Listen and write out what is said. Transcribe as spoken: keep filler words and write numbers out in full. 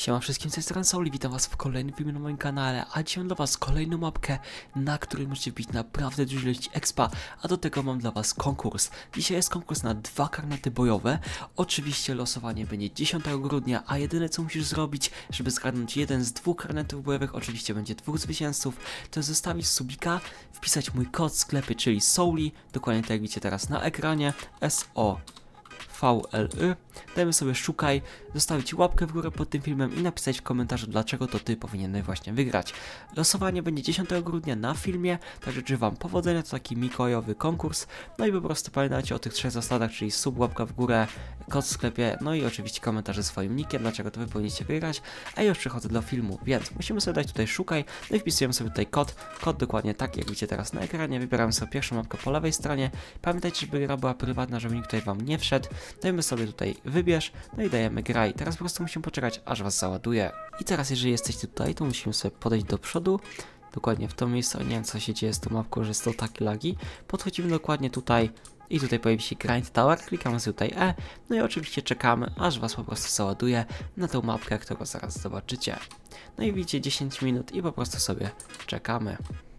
Siema wszystkim, z tej strony Sauli, witam was w kolejnym filmie na moim kanale, a dzisiaj mam dla was kolejną mapkę, na której możecie wbić naprawdę dużo ilość expa, a do tego mam dla was konkurs. Dzisiaj jest konkurs na dwa karnety bojowe, oczywiście losowanie będzie dziesiątego grudnia, a jedyne co musisz zrobić, żeby zgarnąć jeden z dwóch karnetów bojowych, oczywiście będzie dwóch zwycięzców, to jest zostawić subika, wpisać mój kod w sklepie, czyli Sauli, dokładnie tak jak widzicie teraz na ekranie, S O V L Y. Dajmy sobie szukaj, zostawić łapkę w górę pod tym filmem i napisać w komentarzu, dlaczego to ty powinieneś właśnie wygrać. Losowanie będzie dziesiątego grudnia na filmie, także życzę wam powodzenia, to taki mikołajowy konkurs. No i po prostu pamiętajcie o tych trzech zasadach, czyli sub, łapka w górę, kod w sklepie, no i oczywiście komentarz ze swoim nickiem, dlaczego to wy powinniście wygrać. A już przechodzę do filmu, więc musimy sobie dać tutaj szukaj, no i wpisujemy sobie tutaj kod, kod dokładnie tak jak widzicie teraz na ekranie, wybieramy sobie pierwszą mapkę po lewej stronie. Pamiętajcie, żeby gra była prywatna, żeby nikt tutaj wam nie wszedł. Dajmy sobie tutaj wybierz, no i dajemy graj. Teraz po prostu musimy poczekać, aż was załaduje. I teraz jeżeli jesteście tutaj, to musimy sobie podejść do przodu, dokładnie w to miejsce. Nie wiem co się dzieje z tą mapką, że jest to takie lagi. Podchodzimy dokładnie tutaj i tutaj pojawi się Grind Tower, klikamy sobie tutaj E, no i oczywiście czekamy, aż was po prostu załaduje na tą mapkę, którą zaraz zobaczycie. No i widzicie dziesięć minut i po prostu sobie czekamy.